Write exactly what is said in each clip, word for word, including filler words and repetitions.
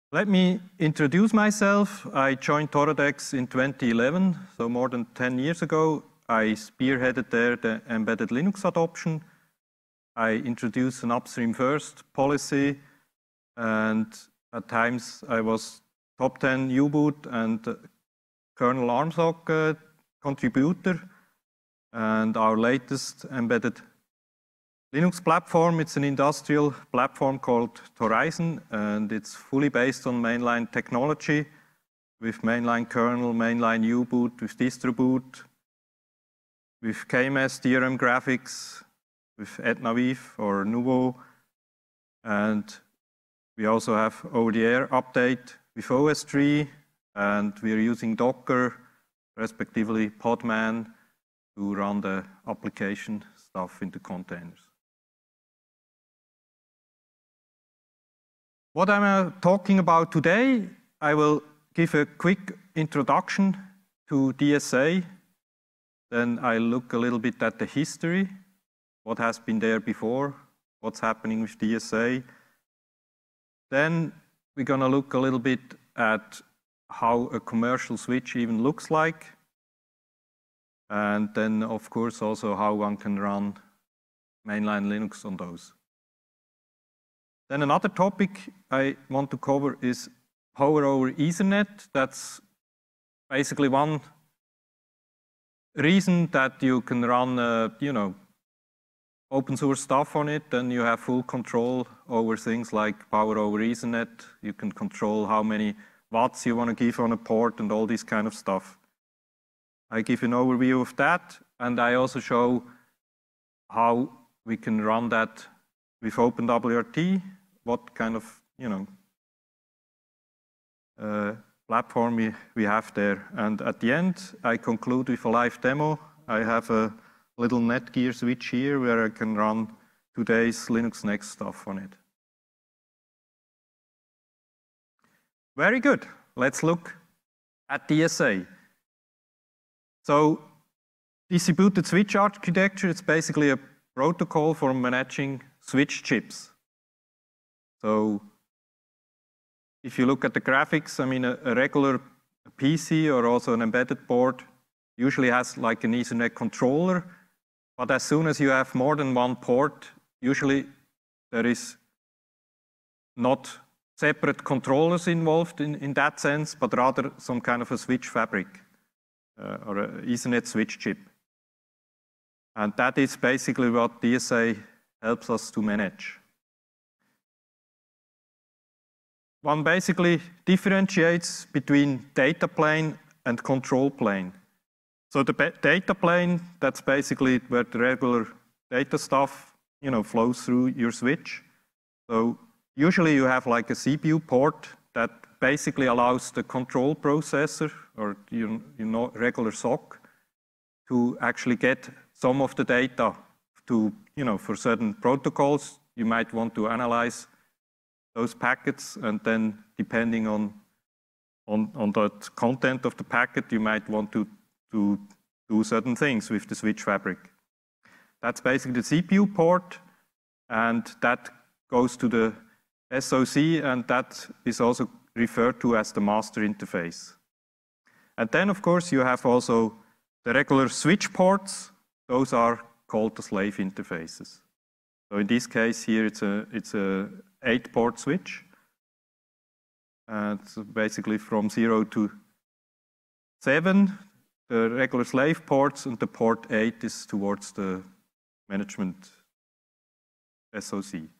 Let me introduce myself. I joined Toradex in twenty eleven, so more than ten years ago. I spearheaded there the embedded Linux adoption. I introduced an upstream first policy, and at times I was top ten U-boot and kernel ARMSOC uh, contributor. And our latest embedded Linux platform, it's an industrial platform called Torizon, and it's fully based on mainline technology with mainline kernel, mainline U-boot, with distribute, with K M S, D R M graphics, with Etnaviv or Nouveau, and we also have over-the-air update with O S three, and we're using Docker, respectively Podman, to run the application stuff into containers. What I'm uh, talking about today, I will give a quick introduction to D S A. Then I look a little bit at the history, what has been there before, what's happening with D S A. Then we're going to look a little bit at how a commercial switch even looks like. And then, of course, also how one can run mainline Linux on those. Then another topic I want to cover is Power over Ethernet. That's basically one reason that you can run, uh, you know, open source stuff on it, and you have full control over things like Power over Ethernet. You can control how many watts you want to give on a port and all this kind of stuff. I give an overview of that, and I also show how we can run that with OpenWRT, what kind of, you know, uh, platform we, we have there. And at the end, I conclude with a live demo. I have a little Netgear switch here where I can run today's Linux Next stuff on it. Very good. Let's look at D S A. So, distributed switch architecture, it's basically a protocol for managing switch chips. So, if you look at the graphics, I mean, a, a regular P C or also an embedded board usually has like an Ethernet controller, but as soon as you have more than one port, usually there is not separate controllers involved in, in that sense, but rather some kind of a switch fabric uh, or an Ethernet switch chip. And that is basically what D S A helps us to manage. One basically differentiates between data plane and control plane. So the data plane, that's basically where the regular data stuff, you know, flows through your switch. So usually you have like a C P U port that basically allows the control processor or you, you know, regular S O C to actually get some of the data to, you know, for certain protocols, you might want to analyze those packets, and then depending on, on, on the content of the packet, you might want to, to do certain things with the switch fabric. That's basically the C P U port, and that goes to the S O C, and that is also referred to as the master interface. And then, of course, you have also the regular switch ports. Those are called the slave interfaces. So in this case here, it's a, it's a eight port switch. And so basically from zero to seven, the regular slave ports, and the port eight is towards the management S O C.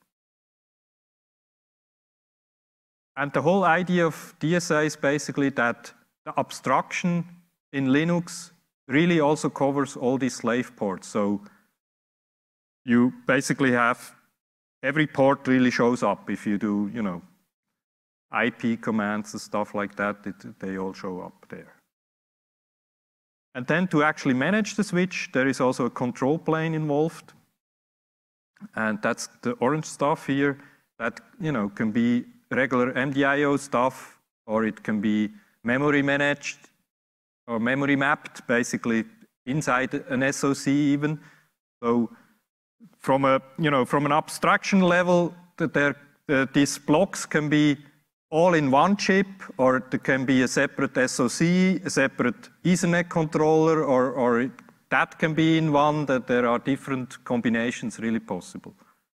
And the whole idea of D S A is basically that the abstraction in Linux really also covers all these slave ports. So you basically have every port really shows up. If you do, you know, I P commands and stuff like that, it, they all show up there. And then to actually manage the switch, there is also a control plane involved. And that's the orange stuff here that, you know, can be regular M D I O stuff, or it can be memory managed or memory mapped, basically inside an S O C even. So from a, you know, from an abstraction level, that there, uh, these blocks can be all in one chip, or there can be a separate S O C, a separate Ethernet controller, or, or it, that can be in one, that there are different combinations really possible.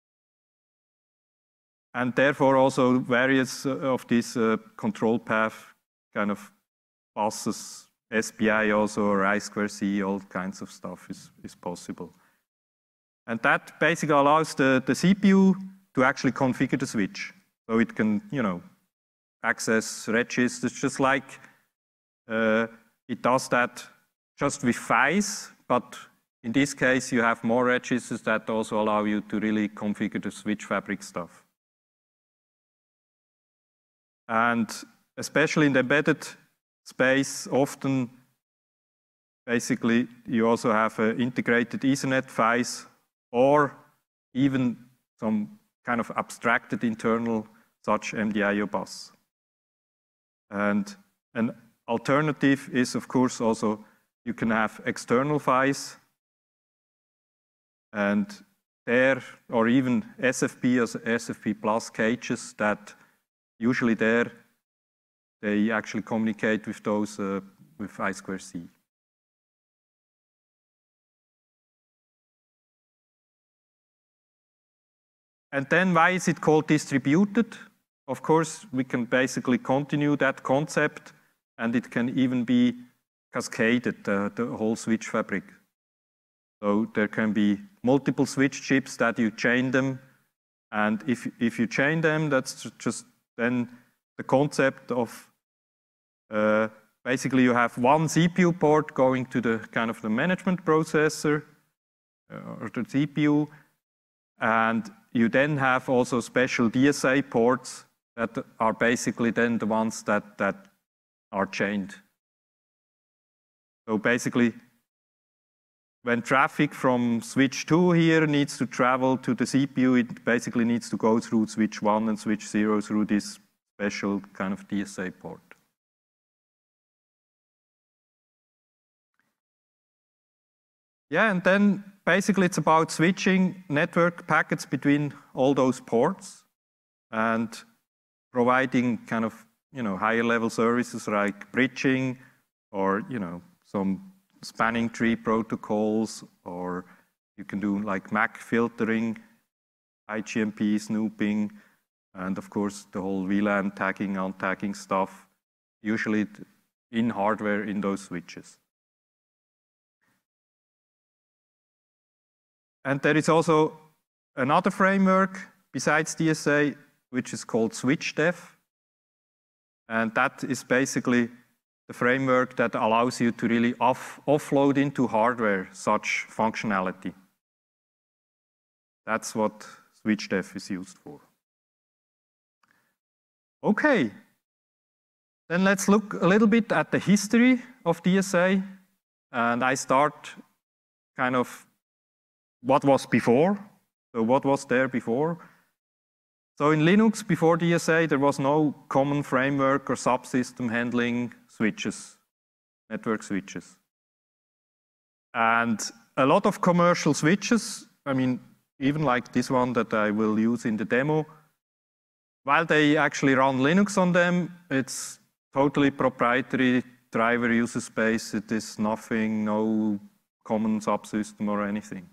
And therefore also various of these uh, control path kind of buses, S P I also, or I square C, all kinds of stuff is, is possible. And that basically allows the, the C P U to actually configure the switch. So it can, you know, access registers, just like uh, it does that just with F I S, but in this case you have more registers that also allow you to really configure the switch fabric stuff. And especially in the embedded space, often basically you also have an integrated Ethernet F I S, or even some kind of abstracted internal such M D I O bus. And an alternative is, of course, also you can have external F I S, and there, or even S F P as S F P plus cages that usually there they actually communicate with those uh, with I square C. And then why is it called distributed? Of course, we can basically continue that concept, and it can even be cascaded, uh, the whole switch fabric. So there can be multiple switch chips that you chain them, and if, if you chain them, that's just then the concept of uh, basically you have one C P U port going to the kind of the management processor uh, or the C P U, and you then have also special D S A ports that are basically then the ones that, that are chained. So basically, when traffic from switch two here needs to travel to the C P U, it basically needs to go through switch one and switch zero through this special kind of D S A port. Yeah, and then basically it's about switching network packets between all those ports and providing kind of, you know, higher level services like bridging, or, you know, some spanning tree protocols, or you can do like M A C filtering, I G M P snooping, and of course the whole V LAN tagging, untagging stuff, usually in hardware in those switches. And there is also another framework besides D S A, which is called SwitchDev. And that is basically the framework that allows you to really off, offload into hardware such functionality. That's what SwitchDev is used for. Okay, then let's look a little bit at the history of D S A. And I start kind of what was before. So what was there before? So in Linux, before D S A, there was no common framework or subsystem handling switches, network switches. And a lot of commercial switches, I mean, even like this one that I will use in the demo, while they actually run Linux on them, it's totally proprietary driver user space. It is nothing, no common subsystem or anything.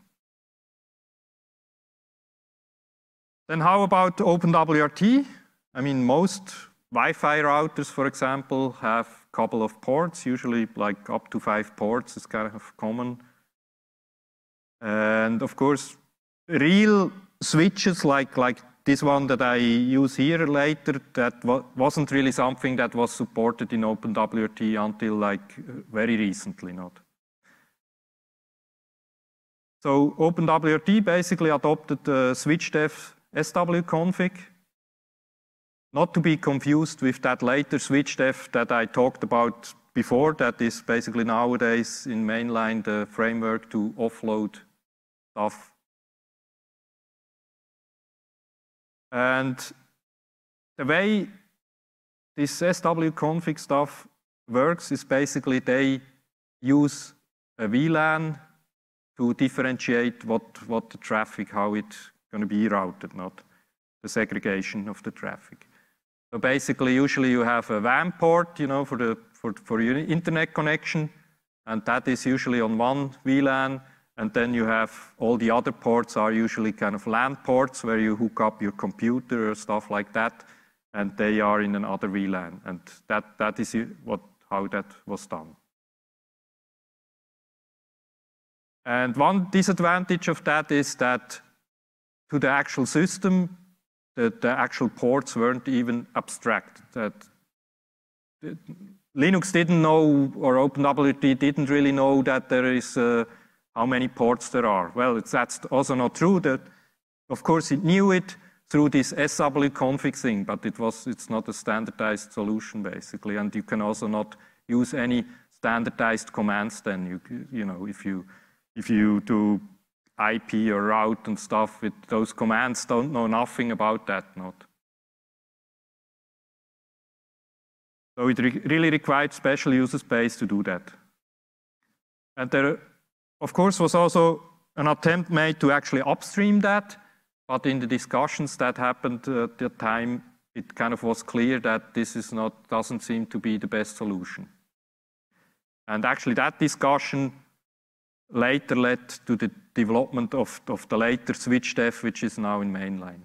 Then how about OpenWRT? I mean, most Wi-Fi routers, for example, have a couple of ports, usually like up to five ports is kind of common. And of course, real switches like, like this one that I use here later, that wasn't really something that was supported in OpenWRT until like very recently, not. So OpenWRT basically adopted the SwitchDev S W config, not to be confused with that later SwitchDev that I talked about before, that is basically nowadays in mainline the framework to offload stuff. And the way this S W config stuff works is basically they use a V LAN to differentiate what, what the traffic, how it's going to be routed, not the segregation of the traffic. So basically, usually you have a W A N port, you know, for the for, for your internet connection, and that is usually on one V LAN, and then you have all the other ports are usually kind of LAN ports where you hook up your computer or stuff like that, and they are in another V LAN, and that that is what how that was done. And one disadvantage of that is that to the actual system, the, the actual ports weren't even abstract. That the, Linux didn't know, or OpenWRT didn't really know that there is uh, how many ports there are. Well, it's, that's also not true. That, of course, it knew it through this S W config thing, but it was it's not a standardized solution basically, and you can also not use any standardized commands. Then you you know if you if you do I P or route and stuff with those commands, don't know nothing about that. Not. So it re really required special user space to do that. And there, of course, was also an attempt made to actually upstream that, but in the discussions that happened at the time, it kind of was clear that this is not, doesn't seem to be the best solution. And actually that discussion later led to the development of, of the later SwitchDev, which is now in mainline.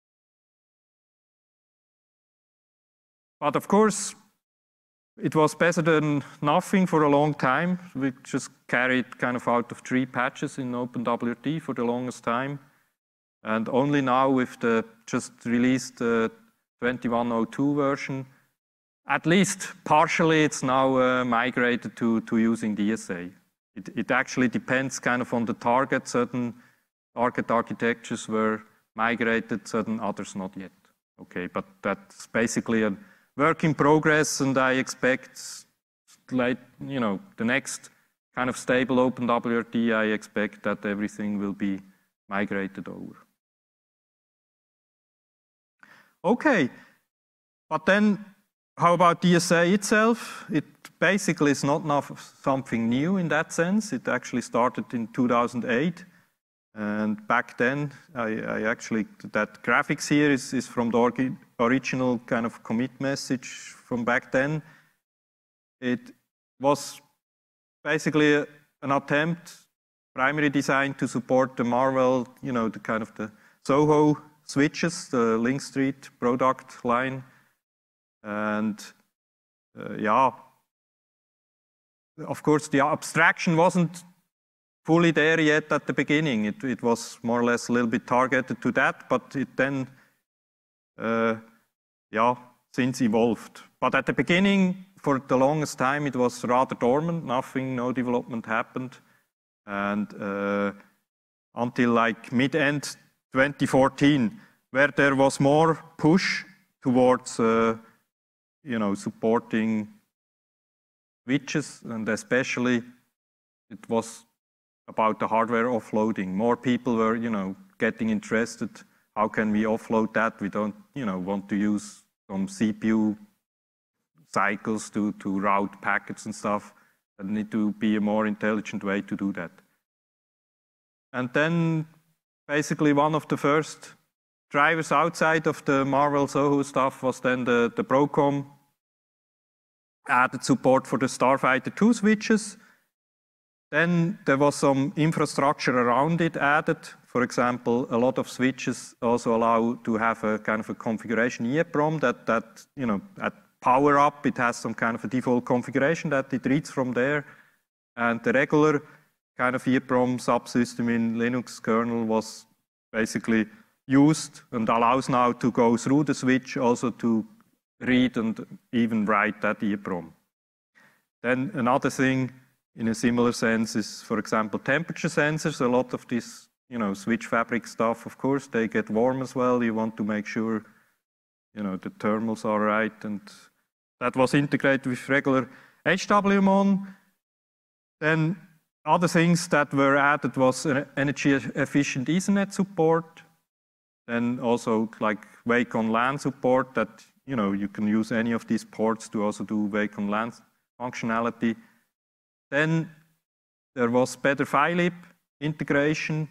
But of course, it was better than nothing for a long time. We just carried kind of out of three patches in OpenWRT for the longest time. And only now with the just released uh, twenty-one oh two version, at least partially it's now uh, migrated to, to using D S A. It, it actually depends kind of on the target. Certain target architectures were migrated, certain others not yet. Okay, but that's basically a work in progress, and I expect late, you know, the next kind of stable OpenWRT, I expect that everything will be migrated over. Okay, but then how about D S A itself? It basically is not something new in that sense. It actually started in two thousand eight. And back then, I, I actually, that graphics here is, is from the original kind of commit message from back then. It was basically a, an attempt, primary design to support the Marvell, you know, the kind of the Soho switches, the Link Street product line. And uh, yeah, of course, the abstraction wasn't fully there yet at the beginning. It, it was more or less a little bit targeted to that, but it then, uh, yeah, since evolved. But at the beginning, for the longest time, it was rather dormant. Nothing, no development happened. And uh, until like mid-end twenty fourteen, where there was more push towards, uh, you know, supporting switches, and especially it was about the hardware offloading. More people were, you know, getting interested. How can we offload that? We don't, you know, want to use some C P U cycles to, to route packets and stuff. There need to be a more intelligent way to do that. And then basically one of the first drivers outside of the Marvell Soho stuff was then the, the Broadcom added support for the Starfighter two switches. Then there was some infrastructure around it added. For example, a lot of switches also allow to have a kind of a configuration E EPROM that, that you know, at power up, it has some kind of a default configuration that it reads from there. And the regular kind of E EPROM subsystem in Linux kernel was basically used and allows now to go through the switch also to read and even write that E EPROM. Then another thing in a similar sense is, for example, temperature sensors. A lot of this, you know, switch fabric stuff, of course, they get warm as well. You want to make sure, you know, the thermals are right, and that was integrated with regular H W MON. Then other things that were added was energy efficient Ethernet support. Then also like Wake on LAN support that, you know, you can use any of these ports to also do Wake on LAN functionality. Then there was better FiLib integration.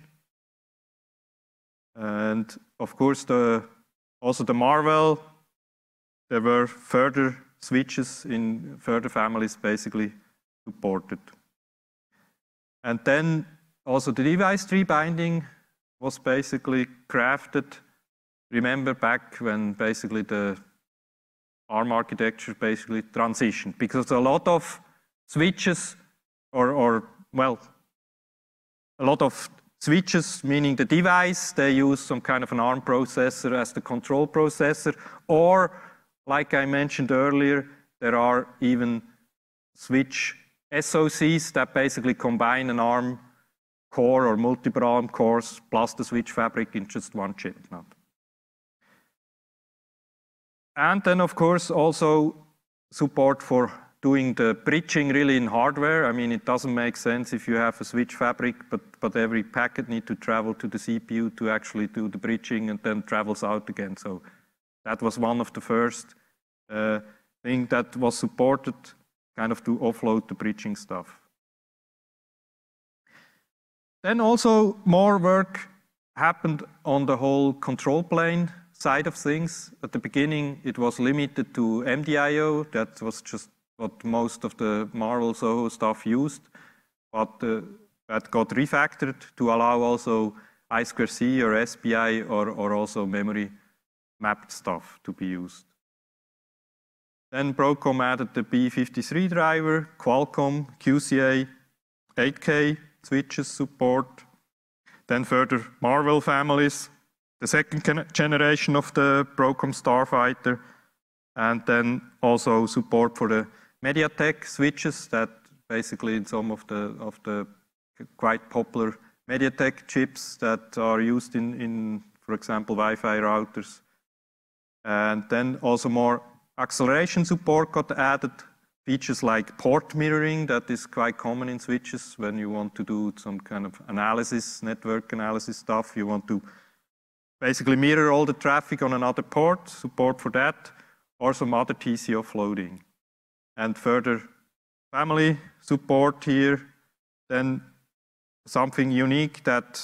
And of course, the, also the Marvell, there were further switches in further families basically supported. And then also the device tree binding was basically crafted. Remember back when basically the ARM architecture basically transitioned, because a lot of switches or, or well, a lot of switches, meaning the device, they use some kind of an ARM processor as the control processor, or like I mentioned earlier, there are even switch S O Cs that basically combine an ARM core or multiple ARM cores plus the switch fabric in just one chip. And then, of course, also support for doing the bridging really in hardware. I mean, it doesn't make sense if you have a switch fabric, but, but every packet needs to travel to the C P U to actually do the bridging and then travels out again. So that was one of the first uh, thing that was supported, kind of to offload the bridging stuff. Then also more work happened on the whole control plane side of things. At the beginning, it was limited to M D I O. That was just what most of the Marvell Soho stuff used. But uh, that got refactored to allow also I two C or S P I or, or also memory mapped stuff to be used. Then Broadcom added the B fifty-three driver, Qualcomm, Q C A, eight K switches support. Then further Marvell families, the second generation of the Broadcom Starfighter, and then also support for the MediaTek switches that basically in some of the of the quite popular MediaTek chips that are used in, in for example, Wi-Fi routers. And then also more acceleration support got added. Features like port mirroring, that is quite common in switches when you want to do some kind of analysis, network analysis stuff. You want to basically mirror all the traffic on another port, support for that, or some other T C offloading. And further family support here. Then something unique that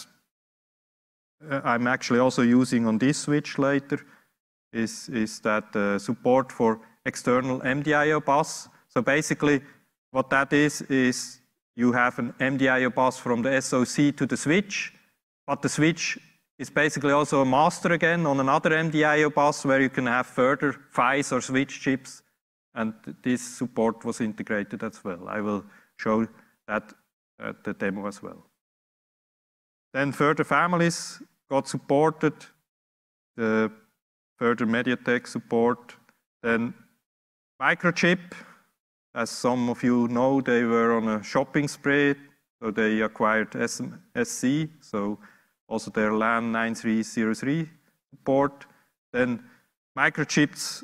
I'm actually also using on this switch later is, is that uh, support for external M D I O bus. So basically what that is, is you have an M D I O bus from the S O C to the switch, but the switch is basically also a master again on another M D I O bus where you can have further P H Is or switch chips, and this support was integrated as well. I will show that at the demo as well. Then further families got supported, the further MediaTek support, then Microchip. As some of you know, they were on a shopping spree, so they acquired S C, so also their LAN nine three zero three support. Then Microchips,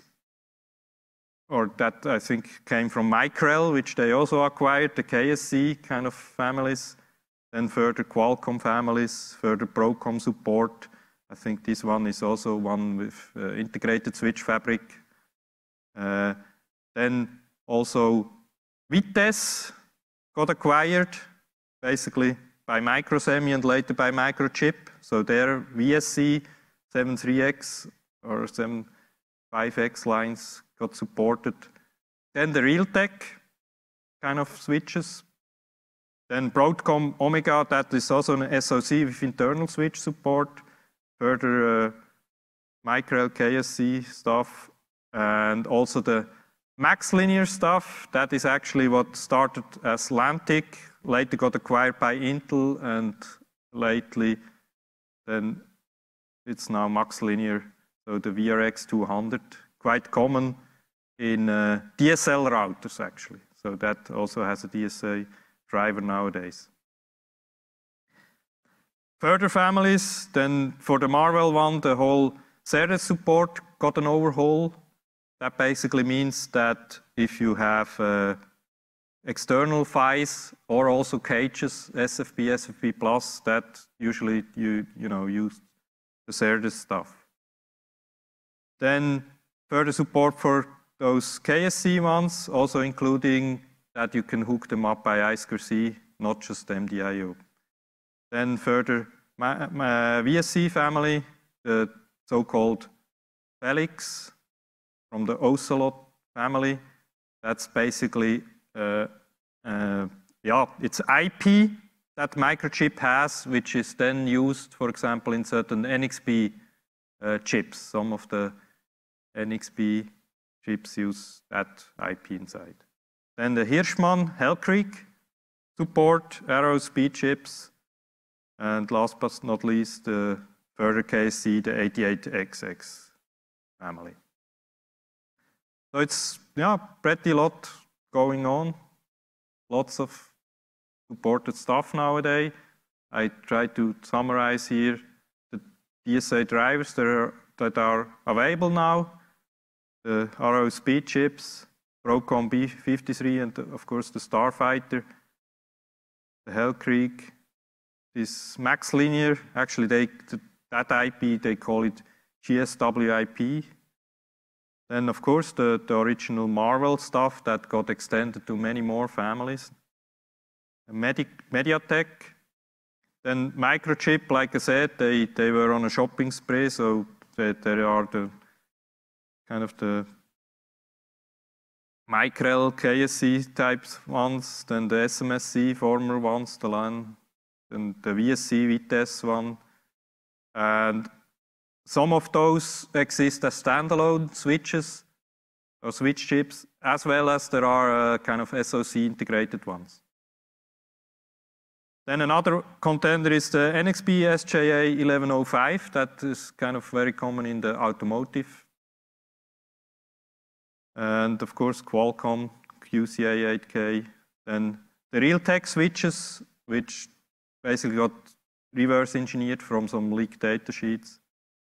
or that I think came from Micrel, which they also acquired, the K S C kind of families. Then further Qualcomm families, further Broadcom support. I think this one is also one with uh, integrated switch fabric. Uh, then also Vitesse got acquired, basically by Microsemi and later by Microchip. So their V S C seventy-three X or seventy-five X lines got supported. Then the Realtek kind of switches. Then Broadcom Omega, that is also an S O C with internal switch support. Further uh, Micrel K S C stuff, and also the MaxLinear stuff. That is actually what started as Lantic, later got acquired by Intel, and lately then it's now MaxLinear, so the V R X two hundred, quite common in uh, D S L routers actually. So that also has a D S A driver nowadays. Further families, then for the Marvell one, the whole Ceres support got an overhaul. That basically means that if you have uh, external P H Is or also caches, S F P, S F P plus, that usually you, you know, use the Ceres stuff. Then further support for those K S C ones, also including that you can hook them up by I two C, not just M D I O. Then further my, my V S C family, the so-called Felix from the Ocelot family. That's basically, uh, uh, yeah, it's I P that microchip has, which is then used, for example, in certain N X P uh, chips. Some of the N X P chips use that I P inside. Then the Hirschmann, Hell Creek support, Arrow speed chips, and last but not least, the further K S C, the eighty-eight X X family. So it's, yeah, pretty lot going on, lots of supported stuff nowadays. I try to summarize here the D S A drivers that are, that are available now, the Arrow speed chips, Broadcom B fifty-three, and of course the Starfighter, the Hell Creek, this MaxLinear, actually they, that I P, they call it G S W I P. Then of course the, the original Marvell stuff that got extended to many more families. Medi MediaTek, then Microchip, like I said, they, they were on a shopping spree, so they, there are the kind of the Micrel K S C types ones, then the S M S C former ones, the LAN, then the V S C Vitesse one, and some of those exist as standalone switches or switch chips, as well as there are uh, kind of S O C integrated ones. Then another contender is the N X P S J A eleven oh five, that is kind of very common in the automotive. And of course Qualcomm Q C A eight K. Then the Realtek switches, which basically got reverse engineered from some leaked data sheets.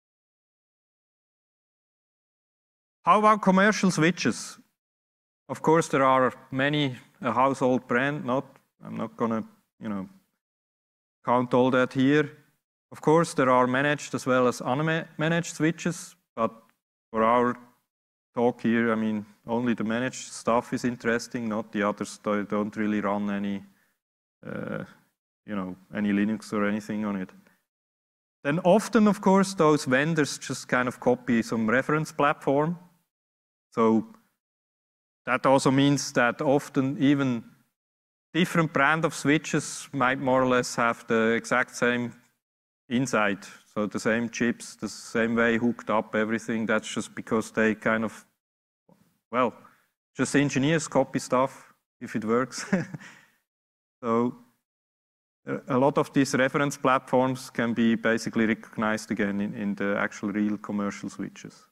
How about commercial switches? Of course there are many, a household brand, not, I'm not gonna, you know, count all that here. Of course there are managed as well as unmanaged switches, but for our talk here, I mean, only the managed stuff is interesting, not the others. They don't really run any, uh, you know, any Linux or anything on it. Then often, of course, those vendors just kind of copy some reference platform. So that also means that often even different brand of switches might more or less have the exact same inside. So the same chips, the same way hooked up, everything. That's just because they kind of, well, just engineers copy stuff if it works. So a lot of these reference platforms can be basically recognized again in, in the actual real commercial switches.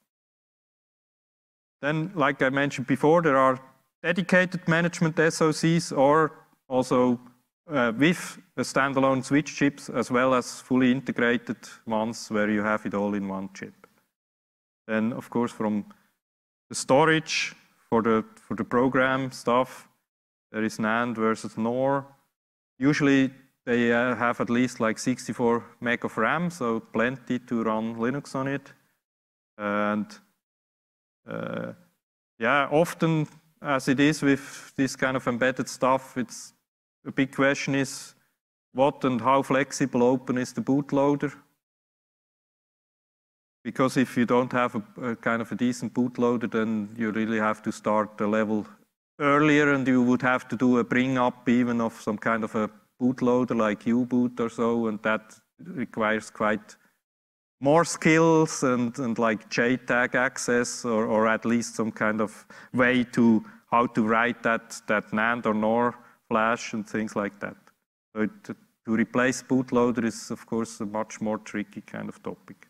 Then, like I mentioned before, there are dedicated management S O Cs or also Uh, with the standalone switch chips as well as fully integrated ones where you have it all in one chip. Then, of course, from the storage for the, for the program stuff, there is NAND versus NOR. Usually they uh, have at least like sixty-four meg of RAM, so plenty to run Linux on it. And uh, yeah, often as it is with this kind of embedded stuff, it's a big question is what and how flexible open is the bootloader? Because if you don't have a, a kind of a decent bootloader, then you really have to start the level earlier, and you would have to do a bring up even of some kind of a bootloader like U-boot or so, and that requires quite more skills and, and like J TAG access, or, or at least some kind of way to how to write that, that NAND or NOR flash and things like that. So to, to replace bootloader is, of course, a much more tricky kind of topic.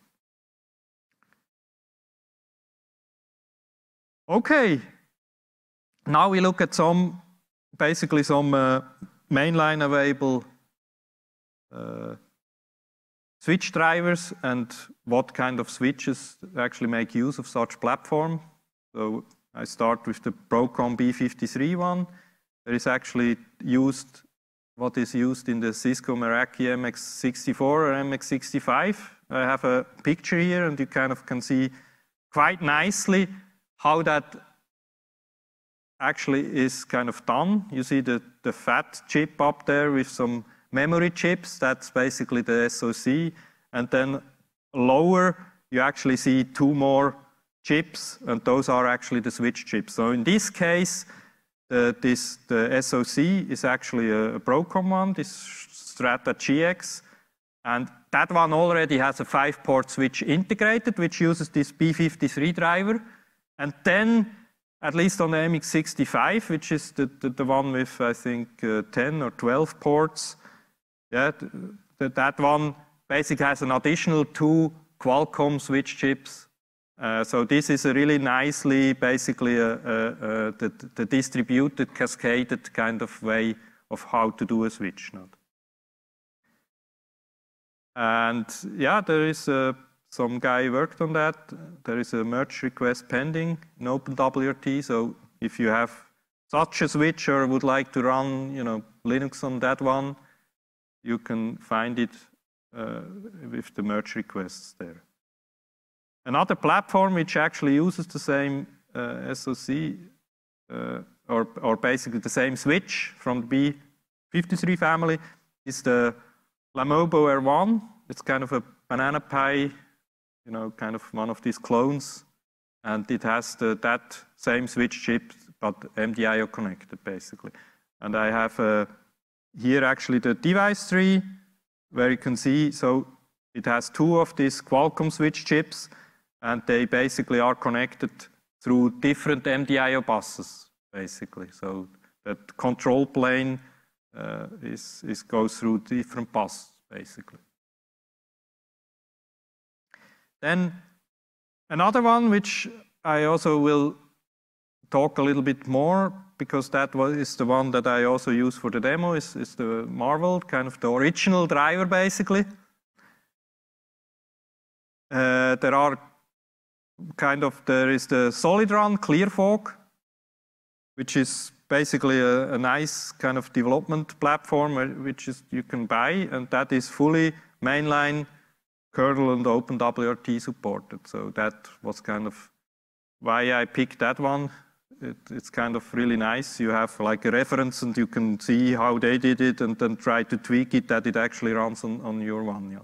Okay, now we look at some, basically some uh, mainline available uh, switch drivers and what kind of switches actually make use of such platform. So I start with the Broadcom B fifty-three one. There is actually used, what is used in the Cisco Meraki M X sixty-four or M X sixty-five. I have a picture here and you kind of can see quite nicely how that actually is kind of done. You see the, the fat chip up there with some memory chips, that's basically the S O C. And then lower, you actually see two more chips, and those are actually the switch chips. So in this case, the, this, the S O C is actually a, a Broadcom one, this Strata G X, and that one already has a five-port switch integrated, which uses this P fifty-three driver, and then, at least on the M X sixty-five, which is the, the, the one with, I think, uh, ten or twelve ports, yeah, th that one basically has an additional two Qualcomm switch chips. Uh, so this is a really nicely, basically, a, a, a, the, the distributed, cascaded kind of way of how to do a switch node. And yeah, there is a, some guy worked on that. There is a merge request pending in OpenWRT. So if you have such a switch or would like to run, you know, Linux on that one, you can find it uh, with the merge requests there. Another platform which actually uses the same uh, S O C uh, or, or basically the same switch from the B fifty-three family is the Lamobo R one. It's kind of a Banana Pi, you know, kind of one of these clones, and it has the, that same switch chip, but M D I O connected basically. And I have uh, here actually the device tree, where you can see, so it has two of these Qualcomm switch chips, and they basically are connected through different M D I O buses, basically. So that control plane uh, is, is goes through different buses, basically. Then another one, which I also will talk a little bit more, because that was, is the one that I also use for the demo, is, is the Marvel, kind of the original driver, basically. Uh, there are kind of, there is the SolidRun ClearFog, which is basically a, a nice kind of development platform which is you can buy, and that is fully mainline kernel and OpenWRT supported. So that was kind of why I picked that one. It, it's kind of really nice. You have like a reference and you can see how they did it and then try to tweak it that it actually runs on, on your one. Yeah.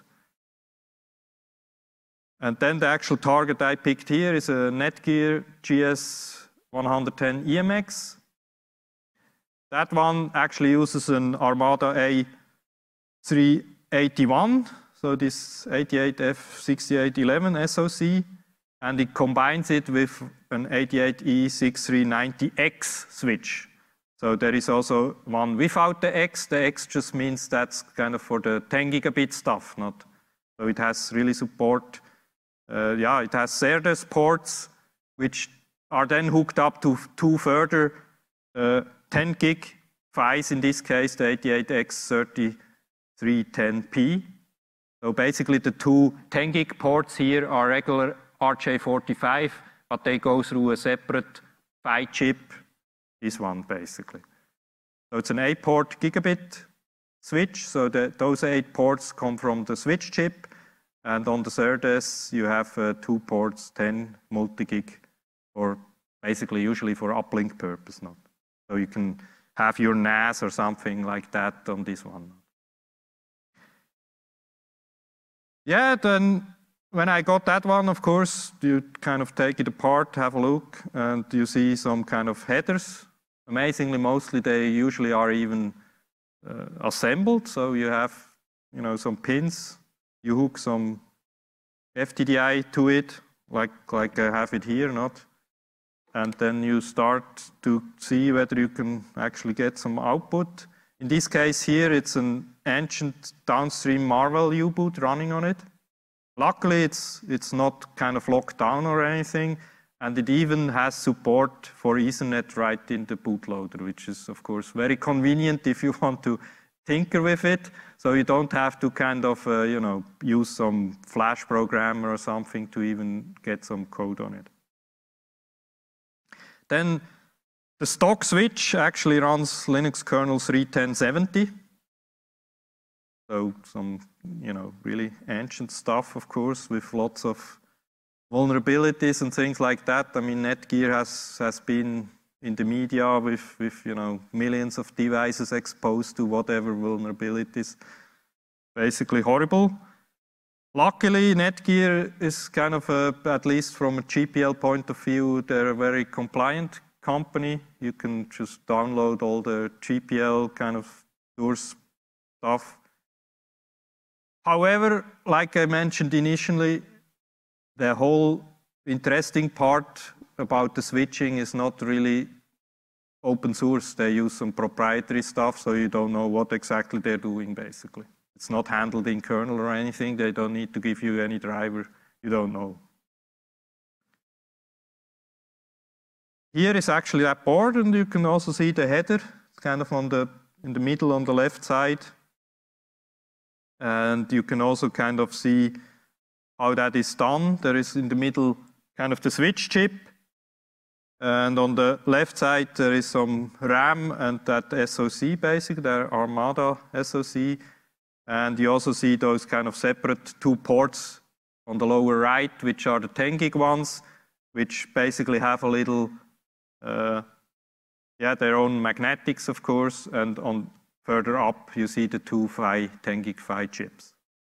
And then the actual target I picked here is a Netgear G S one ten E M X. That one actually uses an Armada A three eighty-one, so this eighty-eight F sixty-eight eleven S O C, and it combines it with an eighty-eight E sixty-three ninety X switch. So there is also one without the X. The X just means that's kind of for the ten gigabit stuff, not. So it has really support. Uh, yeah, it has SerDes ports, which are then hooked up to two further uh, ten gig PHYs, in this case, the eighty-eight X thirty-three ten P. So basically the two ten gig ports here are regular R J forty-five, but they go through a separate PHY chip, this one basically. So it's an eight port gigabit switch, so the, those eight ports come from the switch chip. And on the SerDes, you have uh, two ports, ten multi-gig, or basically usually for uplink purpose. Not. So you can have your N A S or something like that on this one. Yeah, then when I got that one, of course, you kind of take it apart, have a look, and you see some kind of headers. Amazingly, mostly they usually are even uh, assembled. So you have, you know, some pins. You hook some F T D I to it, like, like I have it here, not? And then you start to see whether you can actually get some output. In this case here, it's an ancient downstream Marvell U-boot running on it. Luckily, it's, it's not kind of locked down or anything, and it even has support for Ethernet right in the bootloader, which is, of course, very convenient if you want to tinker with it, so you don't have to kind of, uh, you know, use some Flash program or something to even get some code on it. Then the stock switch actually runs Linux kernel three ten seventy. So some, you know, really ancient stuff, of course, with lots of vulnerabilities and things like that. I mean, Netgear has, has been in the media with, with, you know, millions of devices exposed to whatever vulnerabilities. Basically horrible. Luckily, Netgear is kind of, a, at least from a G P L point of view, they're a very compliant company. You can just download all the G P L kind of source stuff. However, like I mentioned initially, the whole interesting part about the switching is not really open source. They use some proprietary stuff, so you don't know what exactly they're doing, basically. It's not handled in kernel or anything. They don't need to give you any driver. You don't know. Here is actually that board, and you can also see the header. It's kind of on the, in the middle on the left side. And you can also kind of see how that is done. There is in the middle kind of the switch chip. And on the left side, there is some RAM and that S O C, basically, the Armada S O C. And you also see those kind of separate two ports on the lower right, which are the ten gig ones, which basically have a little, uh, yeah, their own magnetics, of course. And on further up, you see the two PHY, ten gig PHY chips.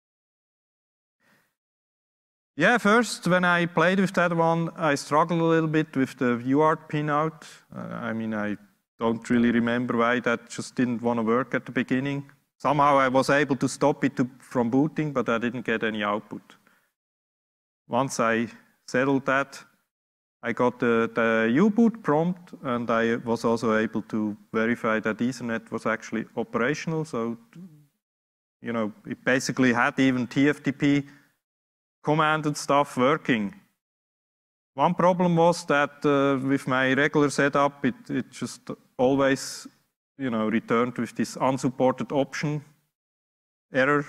Yeah, first, when I played with that one, I struggled a little bit with the U A R T pinout. Uh, I mean, I don't really remember why that just didn't want to work at the beginning. Somehow I was able to stop it to, from booting, but I didn't get any output. Once I settled that, I got the, the U-boot prompt, and I was also able to verify that Ethernet was actually operational. So, you know, it basically had even T F T P command and stuff working. One problem was that uh, with my regular setup, it, it just always, you know, returned with this unsupported option error.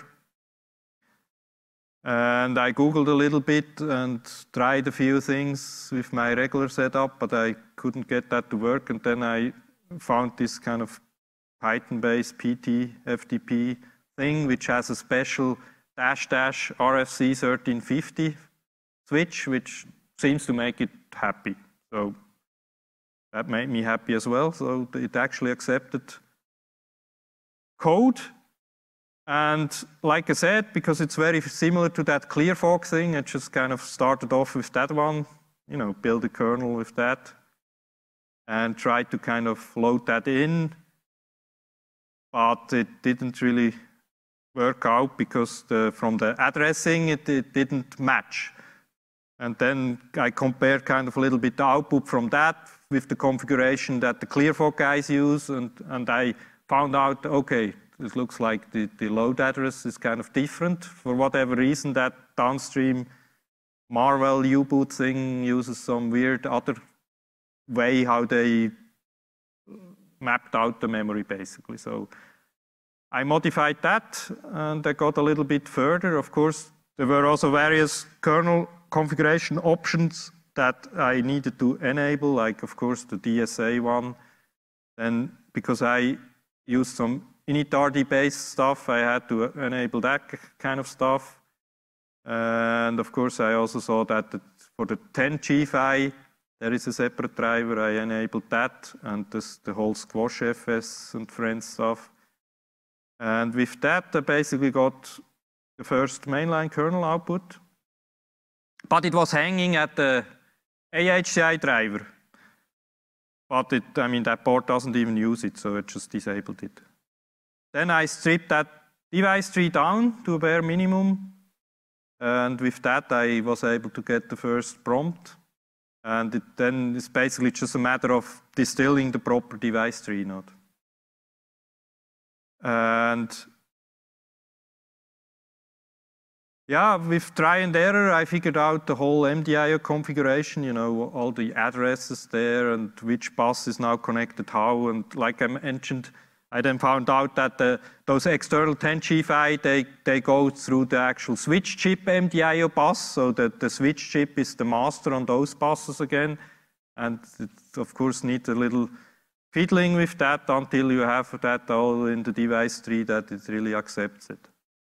And I Googled a little bit and tried a few things with my regular setup, but I couldn't get that to work. And then I found this kind of Python-based P T F T P thing, which has a special dash dash R F C thirteen fifty switch, which seems to make it happy. So that made me happy as well. So it actually accepted code. And like I said, because it's very similar to that ClearFork thing, I just kind of started off with that one, you know, build a kernel with that and tried to kind of load that in. But it didn't really work out because the, from the addressing, it, it didn't match. And then I compared kind of a little bit the output from that with the configuration that the ClearFork guys use, and, and I found out, okay, it looks like the, the load address is kind of different. For whatever reason, that downstream Marvell U-boot thing uses some weird other way how they mapped out the memory, basically. So I modified that, and I got a little bit further. Of course, there were also various kernel configuration options that I needed to enable, like, of course, the D S A one. And because I used some initrd-based stuff, I had to enable that kind of stuff. And of course, I also saw that for the ten G PHY, there is a separate driver. I enabled that, and this, the whole Squash F S and friends stuff. And with that, I basically got the first mainline kernel output. But it was hanging at the A H C I driver. But it, I mean, that board doesn't even use it, so it just disabled it. Then I stripped that device tree down to a bare minimum. And with that, I was able to get the first prompt. And it then it's basically just a matter of distilling the proper device tree node. And yeah, with try and error, I figured out the whole M D I O configuration, you know, all the addresses there and which bus is now connected how. And like I mentioned, I then found out that the, those external ten G PHY, they, they go through the actual switch chip M D I O bus, so that the switch chip is the master on those buses again. And it, of course, needs a little fiddling with that until you have that all in the device tree that it really accepts it.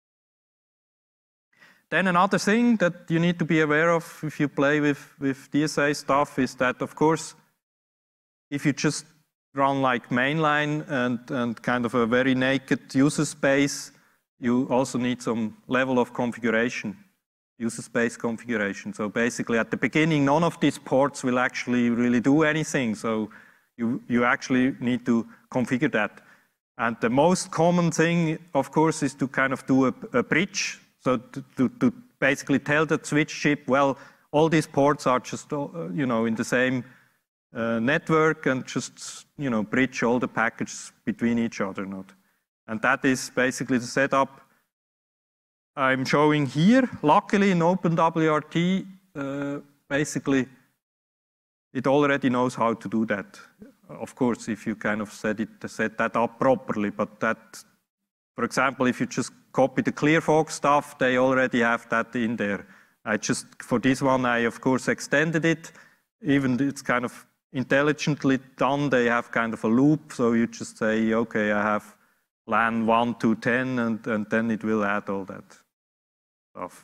Then another thing that you need to be aware of if you play with, with D S A stuff is that, of course, if you just run like mainline and, and kind of a very naked user space, you also need some level of configuration, user space configuration. So basically at the beginning, none of these ports will actually really do anything. So you, you actually need to configure that. And the most common thing, of course, is to kind of do a, a bridge. So to, to, to basically tell the switch chip, well, all these ports are just, uh, you know, in the same uh, network, and just, you know, bridge all the packets between each other. Not. And that is basically the setup I'm showing here. Luckily, in OpenWRT, uh, basically, it already knows how to do that. Of course, if you kind of set it, set that up properly, but that, for example, if you just copy the ClearFog stuff, they already have that in there. I just, for this one, I of course extended it. Even it's kind of intelligently done. They have kind of a loop, so you just say, okay, I have LAN one to ten, and, and then it will add all that stuff.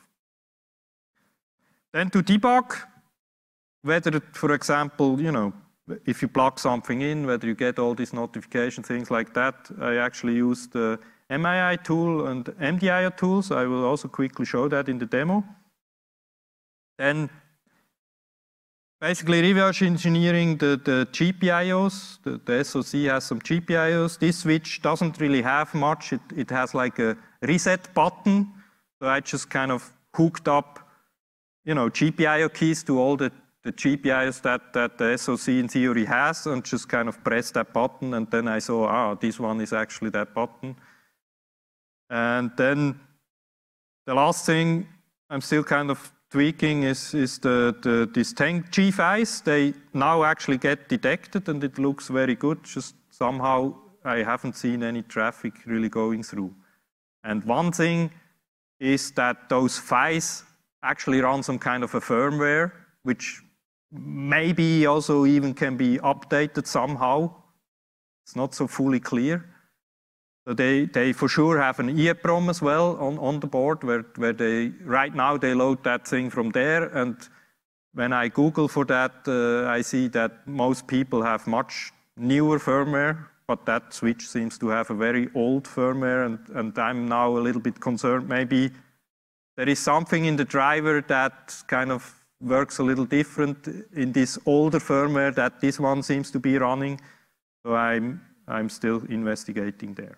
Then to debug, whether, for example, you know, if you plug something in, whether you get all these notification things like that, I actually use the M I I tool and M D I O tools. I will also quickly show that in the demo. Then basically reverse engineering the, the G P I Os. The, the S O C has some G P I Os. This switch doesn't really have much. It, it has like a reset button. So I just kind of hooked up, you know, G P I O keys to all the, the G P I Os that, that the S O C in theory has, and just kind of pressed that button, and then I saw, ah, this one is actually that button. And then the last thing I'm still kind of tweaking is, is the, the, these ten G F Is. They now actually get detected, and it looks very good. Just somehow I haven't seen any traffic really going through. And one thing is that those F Is actually run some kind of a firmware, which maybe also even can be updated somehow. It's not so fully clear. So they, they for sure have an E EPROM as well on, on the board, where, where they, right now they load that thing from there, and when I Google for that, uh, I see that most people have much newer firmware, but that switch seems to have a very old firmware, and, and I'm now a little bit concerned maybe there is something in the driver that kind of works a little different in this older firmware that this one seems to be running, so I'm, I'm still investigating there.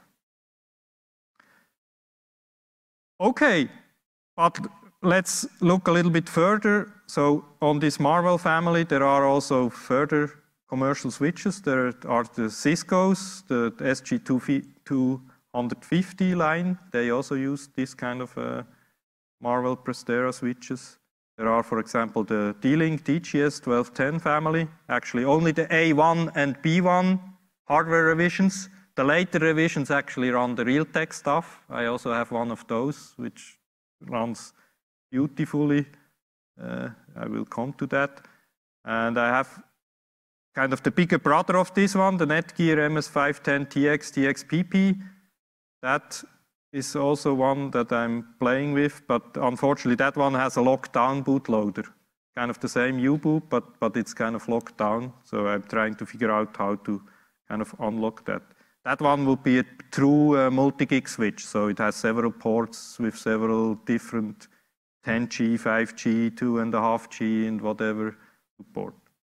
Okay, but let's look a little bit further. So on this Marvell family, there are also further commercial switches. There are the Ciscos, the S G two fifty line. They also use this kind of uh, Marvell Prestera switches. There are, for example, the D-Link D G S twelve ten family. Actually, only the A one and B one hardware revisions. The later revisions actually run the Realtek stuff. I also have one of those, which runs beautifully. Uh, I will come to that. And I have kind of the bigger brother of this one, the Netgear M S five ten T X T X P P. That is also one that I'm playing with, but unfortunately that one has a locked-down bootloader. Kind of the same U-boot, but, but it's kind of locked down. So I'm trying to figure out how to kind of unlock that. That one will be a true uh, multi-gig switch, so it has several ports with several different ten G, five G, two and a half G, and whatever support.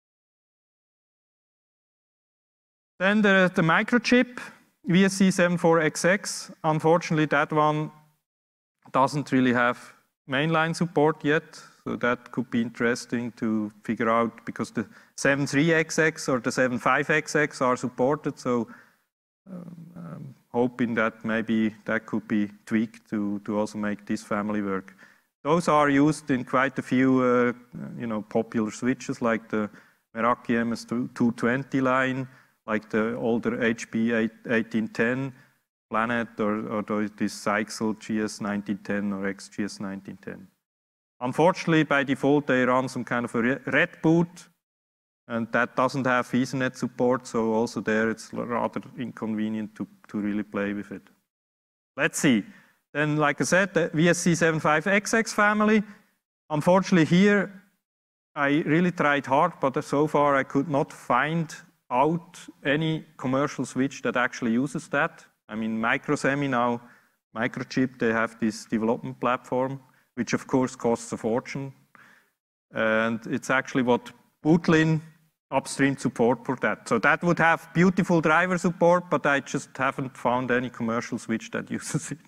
Then the, the microchip, V S C seventy-four X X. Unfortunately, that one doesn't really have mainline support yet, so that could be interesting to figure out, because the seventy-three X X or the seventy-five X X are supported, so Um, um, hoping that maybe that could be tweaked to, to also make this family work. Those are used in quite a few uh, you know, popular switches, like the Meraki M S two twenty line, like the older H B eighteen ten Planet, or, or this Zyxel G S nineteen ten or X G S nineteen ten. Unfortunately, by default, they run some kind of a red boot, and that doesn't have Ethernet support, so also there it's rather inconvenient to, to really play with it. Let's see. Then, like I said, the V S C seventy-five X X family. Unfortunately here, I really tried hard, but so far I could not find out any commercial switch that actually uses that. I mean, Microsemi now Microchip, they have this development platform, which of course costs a fortune. And it's actually what Bootlin upstream support for that. So that would have beautiful driver support, but I just haven't found any commercial switch that uses it.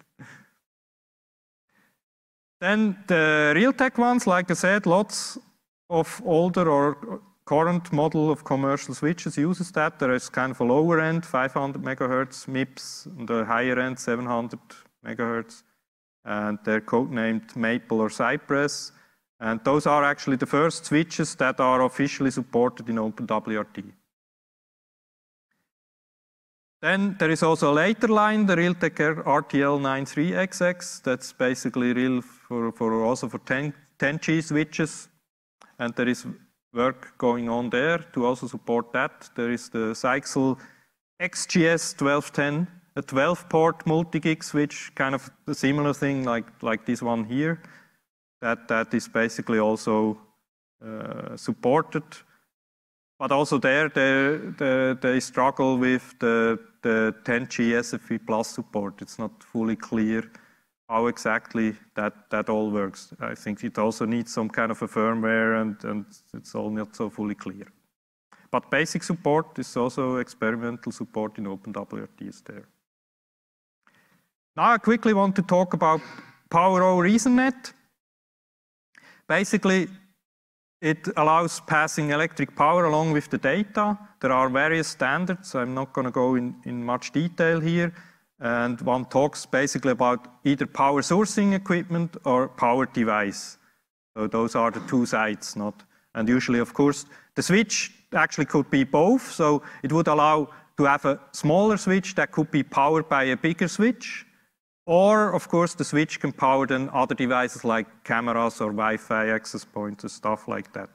Then the Realtek ones, like I said, lots of older or current model of commercial switches uses that. There is kind of a lower end, five hundred megahertz M I P S, and the higher end, seven hundred megahertz. And they're codenamed Maple or Cypress. And those are actually the first switches that are officially supported in OpenWRT. Then there is also a later line, the Realtek R T L ninety-three X X. That's basically real for, for also for ten G switches. And there is work going on there to also support that. There is the Zyxel X G S twelve ten, a twelve port multi-gig switch, kind of a similar thing like, like this one here. That, that is basically also uh, supported. But also there, they, they, they struggle with the, the ten G S F P plus support. It's not fully clear how exactly that, that all works. I think it also needs some kind of a firmware, and, and it's all not so fully clear. But basic support is also experimental support in OpenWRT is there. Now I quickly want to talk about Power over Ethernet. Basically, it allows passing electric power along with the data. There are various standards. I'm not going to go in, in much detail here. And one talks basically about either power sourcing equipment or power device. So those are the two sides, not. And usually, of course, the switch actually could be both. So it would allow to have a smaller switch that could be powered by a bigger switch. Or, of course, the switch can power then other devices like cameras or Wi-Fi access points and stuff like that.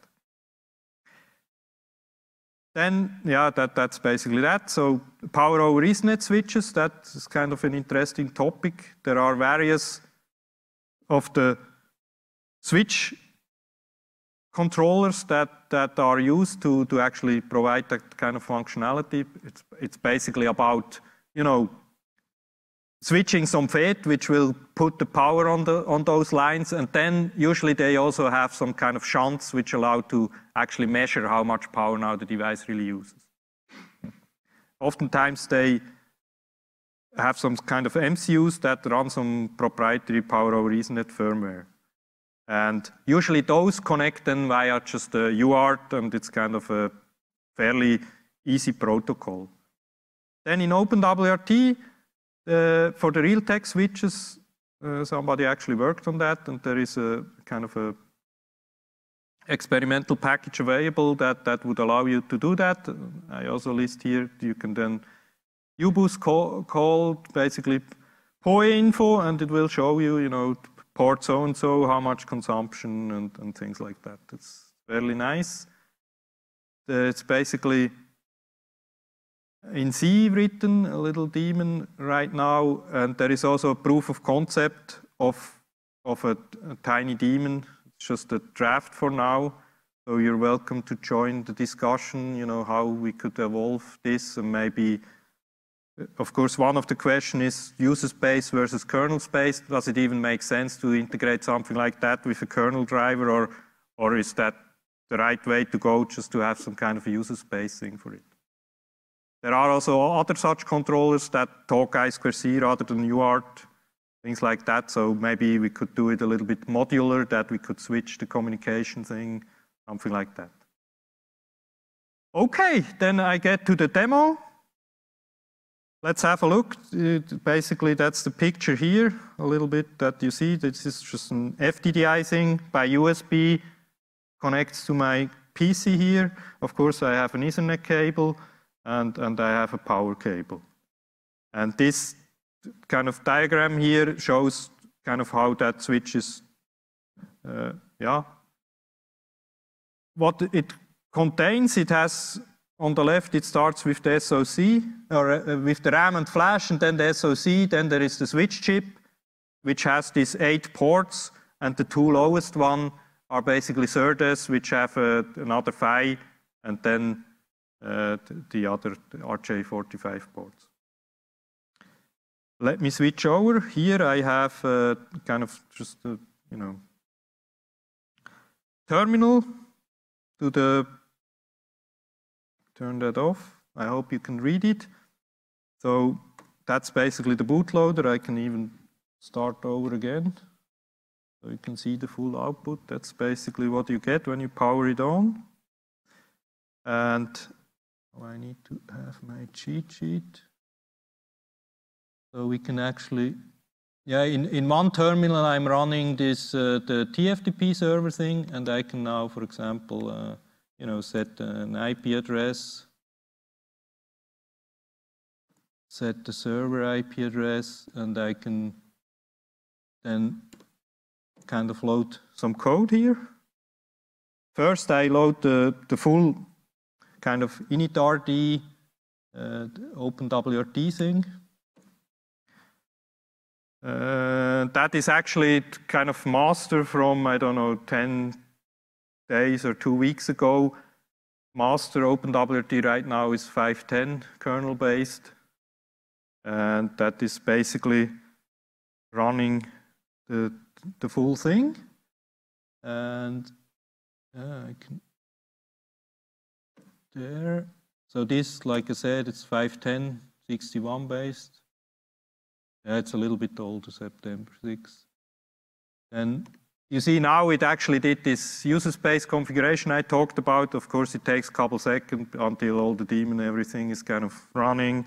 Then, yeah, that, that's basically that. So power over Ethernet switches, that is kind of an interesting topic. There are various of the switch controllers that, that are used to, to actually provide that kind of functionality. It's, it's basically about, you know, switching some F E T, which will put the power on, the, on those lines, and then usually they also have some kind of shunts which allow to actually measure how much power now the device really uses. Oftentimes they have some kind of M C Us that run some proprietary Power over Ethernet firmware. And usually those connect then via just a U A R T, and it's kind of a fairly easy protocol. Then in OpenWRT, Uh, for the Realtek switches, uh, somebody actually worked on that, and there is a kind of a experimental package available that, that would allow you to do that. I also list here, you can then U B U S call, call basically P O E info, and it will show you, you know, port so-and-so, how much consumption, and, and things like that. It's fairly nice. Uh, it's basically in C written, a little daemon right now, and there is also a proof of concept of, of a, a tiny daemon. It's just a draft for now, so you're welcome to join the discussion, you know, how we could evolve this, and maybe, of course, one of the questions is user space versus kernel space. Does it even make sense to integrate something like that with a kernel driver, or, or is that the right way to go, just to have some kind of a user space thing for it? There are also other such controllers that talk I two C rather than U A R T, things like that. So maybe we could do it a little bit modular, that we could switch the communication thing, something like that. Okay, then I get to the demo. Let's have a look. It, basically, that's the picture here, a little bit that you see. This is just an F T D I thing by U S B, connects to my P C here. Of course, I have an Ethernet cable. And, and I have a power cable. And this kind of diagram here shows kind of how that switch is, uh, yeah. What it contains, it has, on the left, it starts with the S O C, or uh, with the RAM and flash, and then the S O C, then there is the switch chip, which has these eight ports, and the two lowest one are basically SerDes, which have uh, another five, and then Uh, the other R J forty-five ports. let me switch over. Here I have uh, kind of just, uh, you know, terminal to the, turn that off. I hope you can read it. So that's basically the bootloader. I can even start over again. So you can see the full output. That's basically what you get when you power it on. And oh, I need to have my cheat sheet. So we can actually, yeah, in, in one terminal I'm running this, uh, the T F T P server thing, and I can now, for example, uh, you know, set an I P address, set the server I P address, and I can then kind of load some code here. First I load the, the full kind of initRD, uh, OpenWRT thing. Uh, that is actually kind of master from, I don't know, ten days or two weeks ago. Master OpenWRT right now is five ten kernel based. And that is basically running the, the full thing. And uh, I can, there. So this, like I said, it's five ten sixty-one based. Yeah, it's a little bit older, September sixth. And you see now it actually did this user space configuration I talked about. Of course, it takes a couple seconds until all the daemon and everything is kind of running.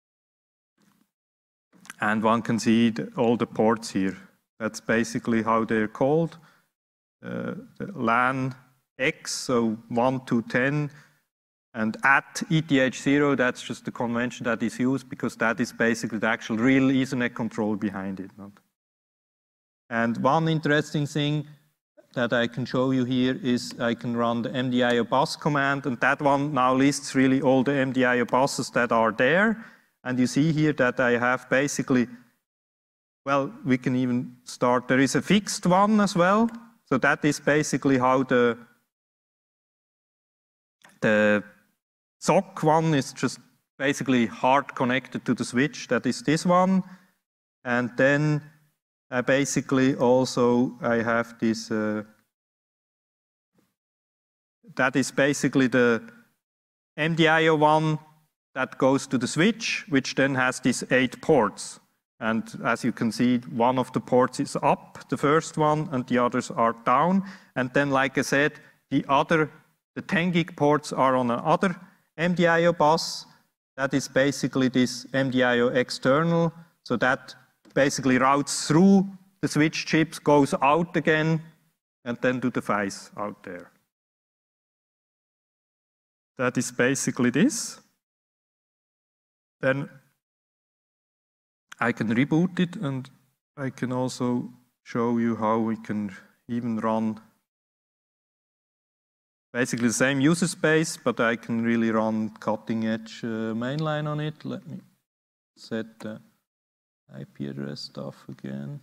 And one can see the, all the ports here. That's basically how they're called. Uh, the LAN X, so one to ten. And at E T H zero, that's just the convention that is used because that is basically the actual real Ethernet control behind it. And one interesting thing that I can show you here is I can run the M D I O bus command, and that one now lists really all the M D I O buses that are there. And you see here that I have basically, well, we can even start, there is a fixed one as well. So that is basically how the, the S O C one is just basically hard connected to the switch. That is this one. And then I basically also, I have this, uh, that is basically the M D I O one that goes to the switch, which then has these eight ports. And as you can see, one of the ports is up, the first one, and the others are down. And then, like I said, the other, the ten gig ports are on another M D I O bus. That is basically this M D I O external. So that basically routes through the switch chips, goes out again, and then to the device out there. That is basically this. Then I can reboot it, and I can also show you how we can even run basically the same user space, but I can really run cutting edge uh, mainline on it. Let me set the I P address stuff again.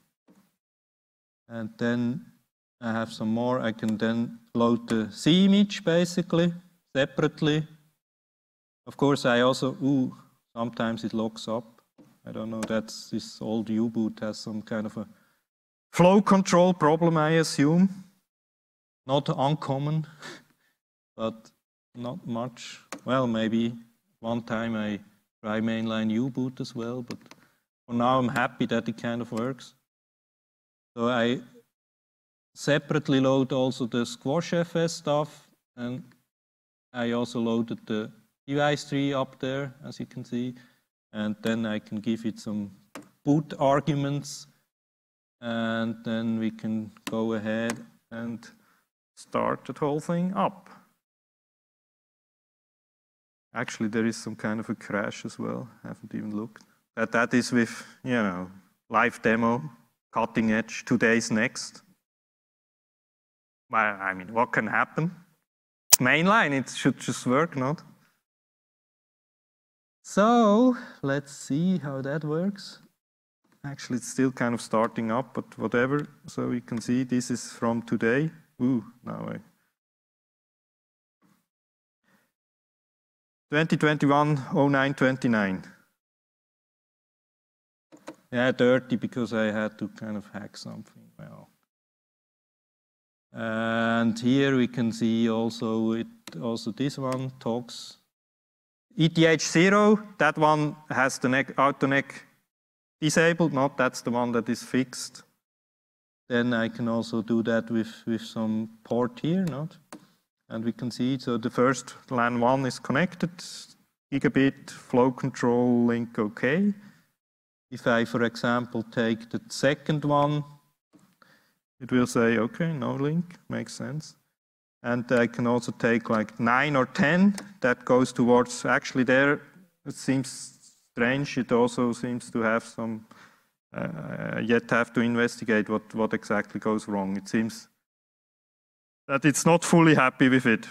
And then I have some more. I can then load the C image basically separately. Of course, I also, ooh, sometimes it locks up. I don't know, that's this old U-boot has some kind of a flow control problem, I assume. Not uncommon, but not much. Well, maybe one time I try mainline U-boot as well, but for now I'm happy that it kind of works. So I separately load also the Squash F S stuff, and I also loaded the device tree up there, as you can see, and then I can give it some boot arguments, and then we can go ahead and start the whole thing up. Actually, there is some kind of a crash as well. I haven't even looked. That that is with, you know, live demo, cutting edge, two days next. Well, I mean, what can happen? It's mainline, it should just work, not? So let's see how that works. Actually, it's still kind of starting up, but whatever. So you can see this is from today. Ooh, now I. twenty twenty-one oh nine twenty-nine. Yeah, dirty because I had to kind of hack something. Well, and here we can see also it. Also this one talks. E T H zero. That one has the neck, auto neck disabled. Not that's the one that is fixed. Then I can also do that with with some port here, not. And we can see, so the first LAN one is connected, gigabit, flow control, link OK. If I, for example, take the second one, it will say, OK, no link, makes sense. And I can also take like nine or ten, that goes towards, actually there, it seems strange, it also seems to have some, uh, yet have to investigate what, what exactly goes wrong. It seems that it's not fully happy with it.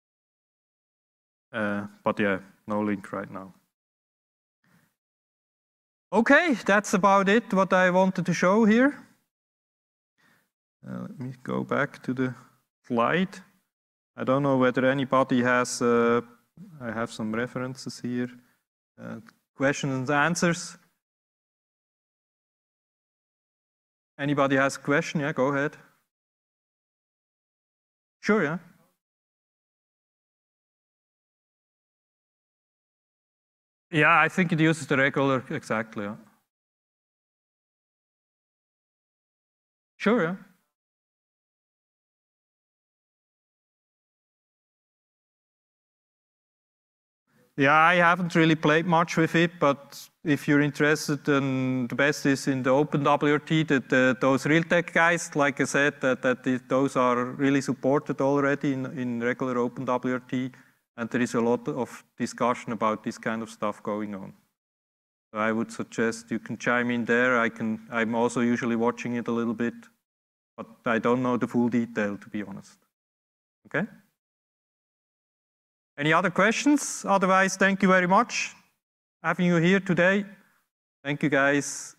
Uh, but yeah, no link right now. Okay, that's about it, what I wanted to show here. Uh, let me go back to the slide. I don't know whether anybody has, uh, I have some references here. Uh, questions and answers. Anybody has a question? Yeah, go ahead. Sure, yeah. Yeah, I think it uses the regular, exactly, yeah. Sure, yeah. Yeah, I haven't really played much with it, but if you're interested, then the best is in the OpenWRT, that uh, those Realtek guys, like I said, that, that it, those are really supported already in, in regular OpenWRT, and there is a lot of discussion about this kind of stuff going on. So I would suggest you can chime in there. I can, I'm also usually watching it a little bit, but I don't know the full detail, to be honest. Okay? Any other questions? Otherwise, thank you very much having you here today. Thank you, guys.